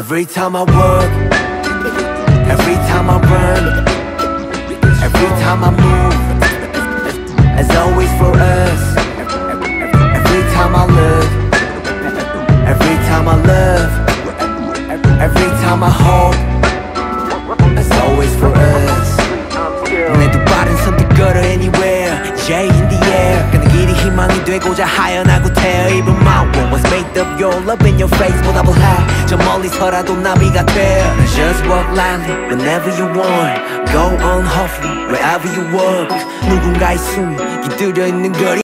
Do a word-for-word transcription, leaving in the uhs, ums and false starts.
Every time I work, every time I run, every time I move, as always for us. Every time I look, every time I love, every time I hope, as always for us. 내 두 발은 선택걸어 anywhere, J in the air. 가는 길이 희망이 되고자 하연하고 태어. Even my world was made of your love in your face. 보답을 해, 저 멀리서라도 나비가 돼. Just walk lightly whenever you want. Go on hopefully wherever you walk. 누군가의 숨이 깃들여 있는 거리.